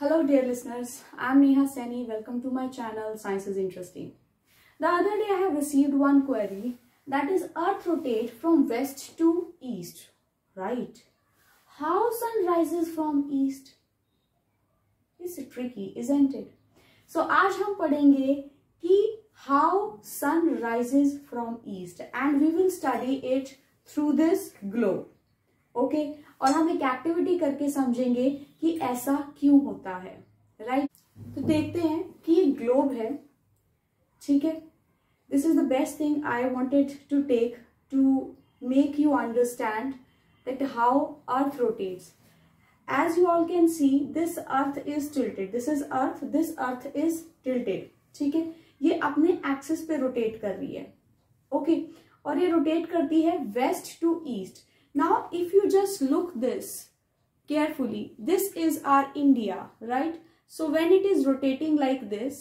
Hello dear listeners, I am Neha Saini. Welcome to my channel Science is Interesting. The other day I have received one query, that is Earth rotate from west to east, right? How sun rises from east? It's tricky, isn't it? So आज हम पढ़ेंगे कि how sun rises from east and we will study it through this globe. Okay और हम एक activity करके समझेंगे कि ऐसा क्यों होता है, राइट? तो देखते हैं कि ये ग्लोब है, ठीक है. This is the best thing I wanted to take to make you understand that how earth rotates. As you all can see this earth is tilted, this earth is tilted, ठीक है. ये अपने axis पे rotate कर रही है, okay और ये रोटेट करती है west to east. Now, if you just look this carefully, this is our India, right? So when it is rotating like this,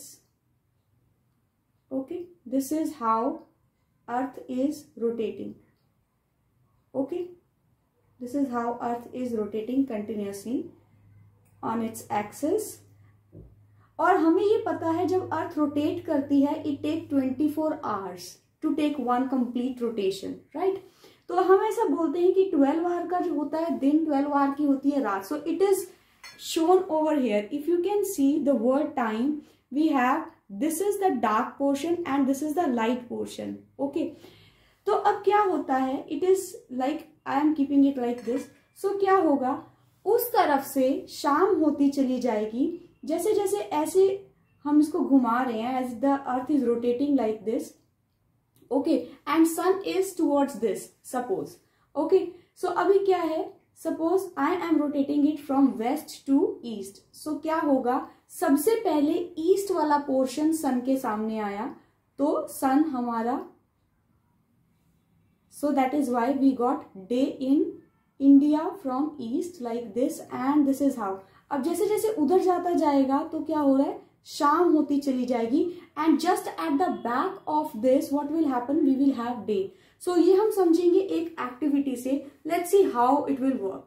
okay, this is how Earth is rotating. Okay, this is how Earth is rotating continuously on its axis. और हमें ये पता है जब Earth rotate करती है, it take 24 hours to take one complete rotation, right? तो हम ऐसा बोलते हैं कि 12 आवर का जो होता है दिन, 12 आवर की होती है रात. So it is shown over here. If you can see the world time, we have this is the dark portion and this is the light portion. Okay, तो अब क्या होता है, it is like I am keeping it like this. So क्या होगा, उस तरफ से शाम होती चली जाएगी. जैसे जैसे ऐसे हम इसको घुमा रहे हैं, as the earth is rotating like this. Okay, and sun is towards this, suppose. Okay, so अभी क्या है, suppose I am rotating it from west to east. So क्या होगा, सबसे पहले ईस्ट वाला पोर्शन सन के सामने आया, तो सन हमारा, so that is why we got day in India from east like this and this is how. अब जैसे जैसे उधर जाता जाएगा तो क्या हो रहा है, शाम होती चली जाएगी. And just at the back of this what will happen, we will have day. So ये हम समझेंगे एक एक्टिविटी से. Let's see how it will work.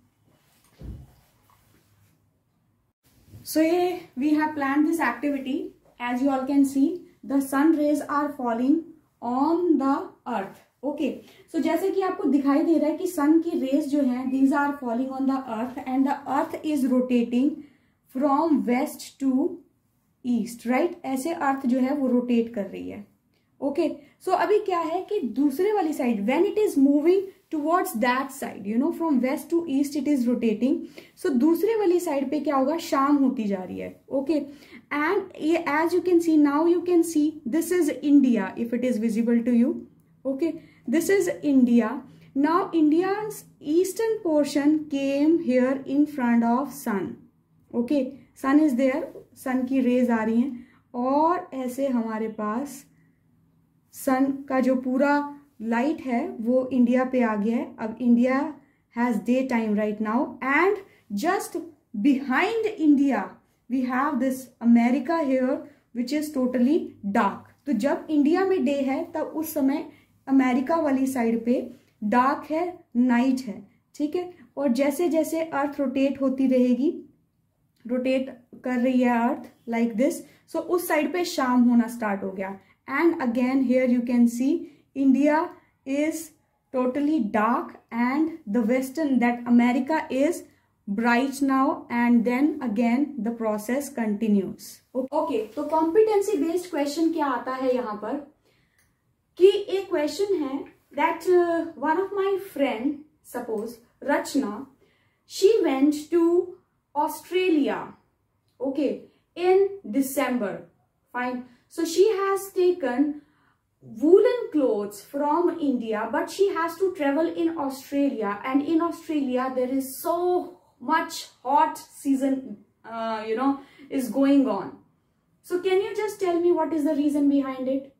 So ये we have planned this activity. As you all can see the sun rays are falling on the earth. Okay, so जैसे कि आपको दिखाई दे रहा है कि सन की रेज जो है, these are falling on the earth and the earth is rotating from west to east, right? ऐसे अर्थ जो है वो रोटेट कर रही है. ओके, सो अभी क्या है कि दूसरे वाली side, when it is moving towards that side, you know, from west to east it is rotating. So दूसरे वाली साइड पे क्या होगा, शाम होती जा रही है. ओके, एंड ये as you can see, now you can see this is India, if it is visible to you. Okay, this is India. Now India's eastern portion came here in front of sun. Okay, sun is there, sun की rays आ रही हैं और ऐसे हमारे पास सन का जो पूरा light है वो इंडिया पे आ गया है. अब India has day time right now and just behind India we have this America here which is totally dark. तो जब इंडिया में डे है तब उस समय अमेरिका वाली साइड पे डार्क है, नाइट है, ठीक है. और जैसे जैसे अर्थ रोटेट होती रहेगी, रोटेट कर रही है अर्थ लाइक दिस, सो उस साइड पे शाम होना स्टार्ट हो गया. And again here you can see India is totally dark and the western, that America is bright now and then again the process continues. Okay, तो कॉम्पिटेंसी बेस्ड क्वेश्चन क्या आता है यहाँ पर, कि एक क्वेश्चन है that one of my friend, suppose Rachna, she went to Australia, okay, in December. Fine. So she has taken woolen clothes from India, but she has to travel in Australia, and in Australia there is so much hot season, is going on. So can you just tell me what is the reason behind it?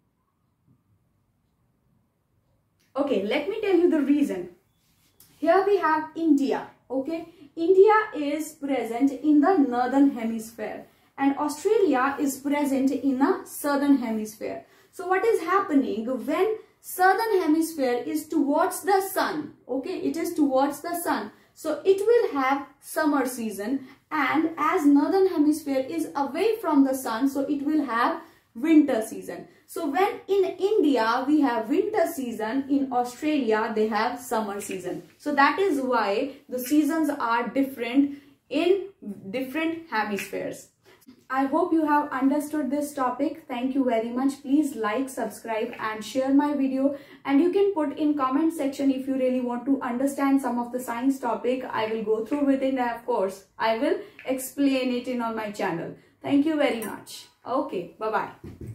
Okay, let me tell you the reason. Here we have India, okay. India is present in the northern hemisphere and Australia is present in the southern hemisphere. So what is happening when southern hemisphere is towards the sun, okay, it is towards the sun. so it will have summer season, and as northern hemisphere is away from the sun, so it will have winter season. So when in India we have winter season, in Australia they have summer season. So that is why the seasons are different in different hemispheres. I hope you have understood this topic. Thank you very much. Please like, subscribe and share my video, and you can put in comment section if you really want to understand some of the science topic. I will go through with it, and of course I will explain it on my channel. Thank you very much. Okay, bye bye.